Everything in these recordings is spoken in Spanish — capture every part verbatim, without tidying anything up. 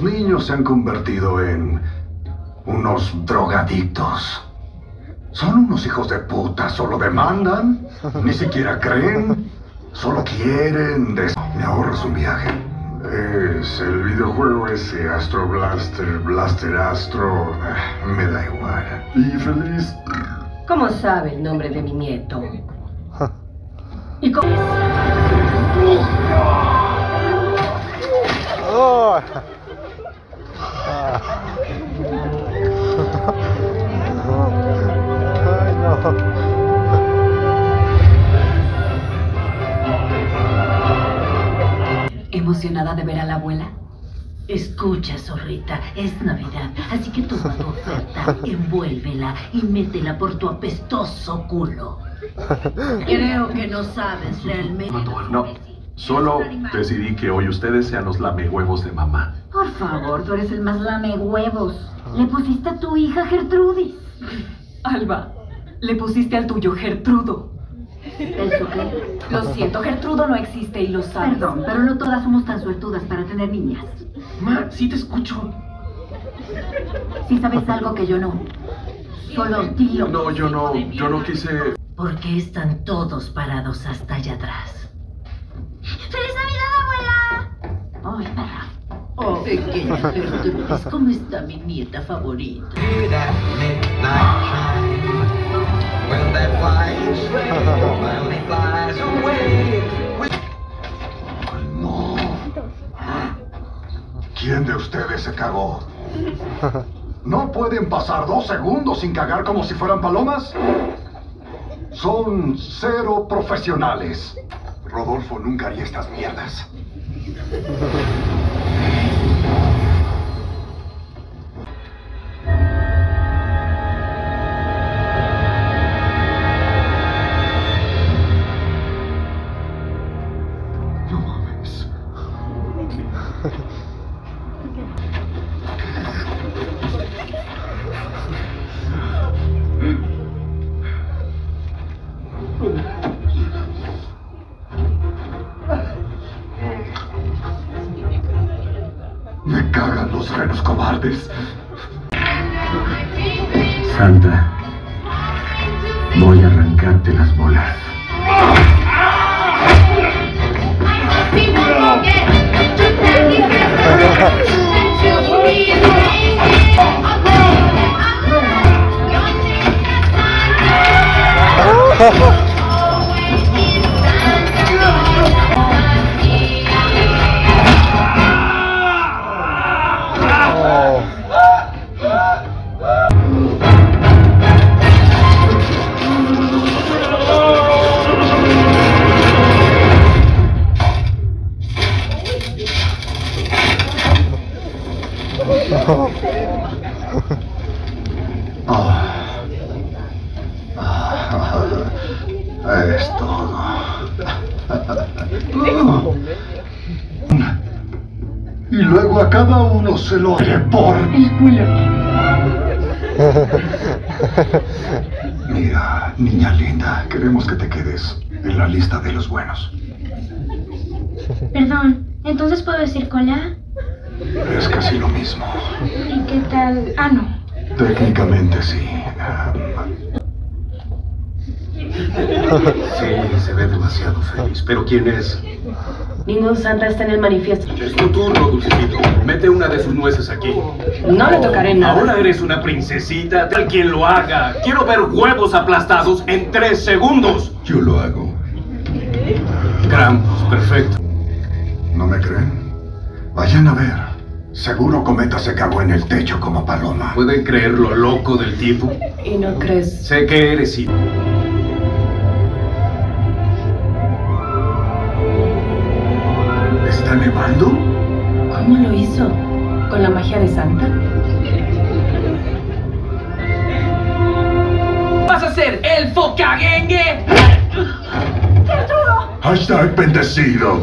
niños se han convertido en unos drogadictos. Son unos hijos de puta, solo demandan, ni siquiera creen, solo quieren. Des Me ahorras un viaje. Es el videojuego ese, Astro Blaster, Blaster Astro, me da igual. Y feliz. ¿Cómo sabe el nombre de mi nieto? ¿Y cómo? Oh. Ay, no. ¿Emocionada de ver a la abuela? Escucha, zorrita, es Navidad, así que toma tu oferta, envuélvela y métela por tu apestoso culo. Creo que no sabes realmente. No, solo decidí que hoy ustedes sean los lamehuevos de mamá. Por favor, tú eres el más lamehuevos. Le pusiste a tu hija Gertrudis. Alba, le pusiste al tuyo Gertrudo. ¿Eso qué? Lo siento, Gertrudo no existe y lo sabes. Perdón, pero no todas somos tan suertudas para tener niñas. Ma, sí te escucho. Si sabes algo que yo no. Solo tío. No, yo no, yo no quise... ¿Por qué están todos parados hasta allá atrás? ¡Feliz Navidad, abuela! ¡Ay, perra! Oh, pequeña Gertrudis, ¿cómo está mi nieta favorita? No. ¿Quién de ustedes se cagó? ¿No pueden pasar dos segundos sin cagar como si fueran palomas? Son cero profesionales. Rodolfo nunca haría estas mierdas. No mames. Me cagan los renos cobardes. Santa, voy a arrancarte las bolas. Es todo. Y luego a cada uno se lo haré por el culo. Mira, niña linda, queremos que te quedes en la lista de los buenos. Perdón, ¿entonces puedo decir cola? Es casi lo mismo. ¿Y qué tal? Ah, no. Técnicamente sí. Sí, se ve demasiado feliz. ¿Pero quién es? Ningún santa está en el manifiesto. Es tu turno, dulcecito. Mete una de sus nueces aquí. No le tocaré nada. Ahora eres una princesita. Tal quien lo haga. Quiero ver huevos aplastados en tres segundos. Yo lo hago. Krampus, perfecto. ¿No me creen? Vayan a ver. Seguro Cometa se cagó en el techo como paloma. ¿Pueden creer lo loco del tipo? ¿Y no crees? Sé que eres... ¿Está nevando? ¿Cómo lo hizo? ¿Con la magia de Santa? ¿Vas a ser el focagengue? ¡Gertrudo! Hashtag bendecido.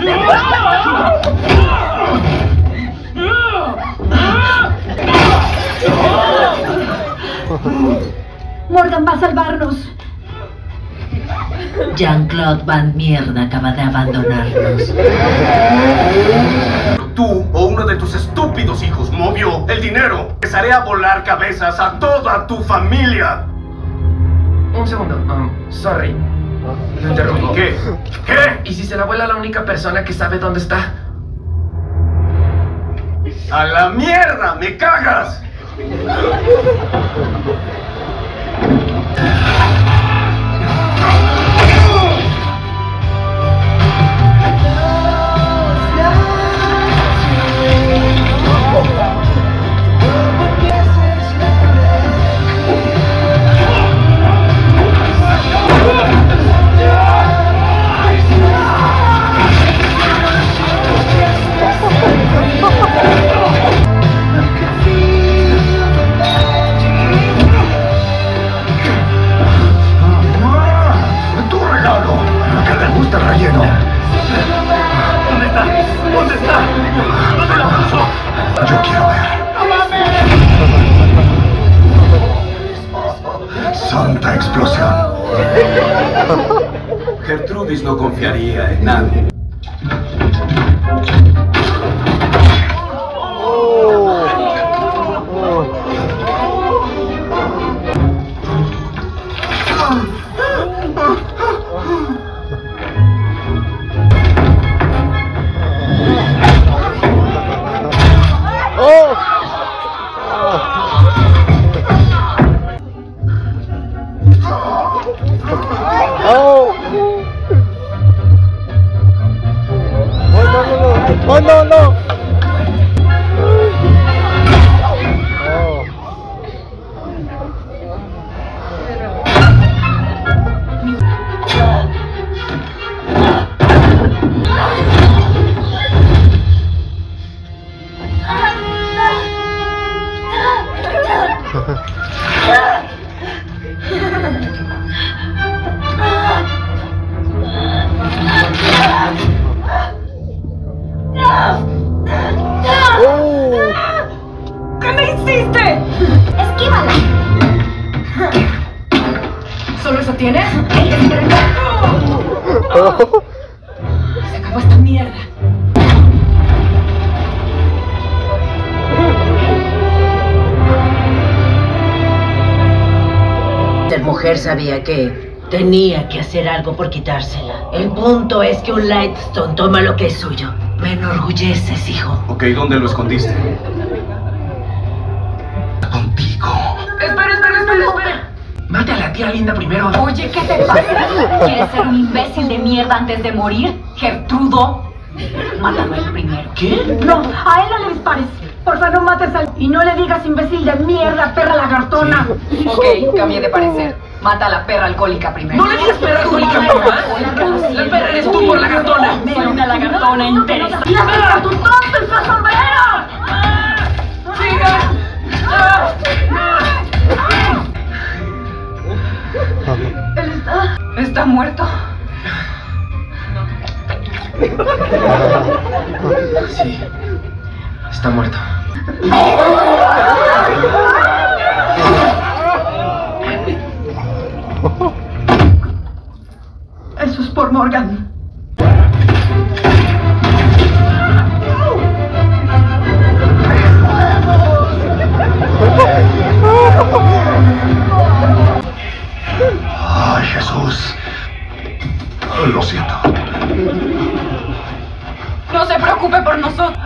Morgan va a salvarnos. Jean-Claude Van Mierda acaba de abandonarnos. tú o uno de tus estúpidos hijos movió el dinero, empezaré a volar cabezas a toda tu familia. Un segundo, um, sorry. Lo interrumpo. ¿Qué? ¿Qué? ¿Y si se la vuela la única persona que sabe dónde está? ¡A la mierda! ¡Me cagas! Relleno. ¿Dónde está? ¿Dónde está? ¿Dónde la puso? Yo quiero ver. Santa explosión. Gertrudis no confiaría en nadie. Oh no no! ¿Qué me hiciste? ¡Esquívala! ¿Solo eso tienes? Se acabó esta mierda. La mujer sabía que tenía que hacer algo por quitársela. El punto es que un Lightstone toma lo que es suyo. Me enorgulleces, hijo. Ok, ¿dónde lo escondiste? Contigo. Espera, espera, espera, espera. Mate a la tía linda primero. Oye, ¿qué te pasa? ¿Quieres ser un imbécil de mierda antes de morir, Gertrudo? Mátalo el primero. ¿Qué? No, a él no le dispares. Porfa, no mates al... Y no le digas imbécil de mierda, perra lagartona. Ok, cambié de parecer. Mata a la perra alcohólica primero. ¿No le digas perra alcohólica, mamá? La perra eres tú por lagartona. Soy una lagartona interesante. ¡Y hasta tu tonto y su sombrero! ¡Siga! Él está... ¿Está muerto? Sí, está muerto. Eso es por Morgan. Ay, Jesús. Lo siento. No se preocupe por nosotros.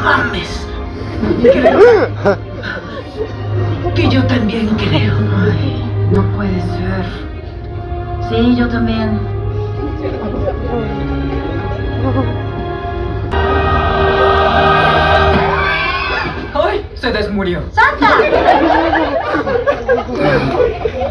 mames. Creo que yo también creo. Ay, no puede ser. Sí, yo también. ¡Ay! Se desmurió. ¡Santa!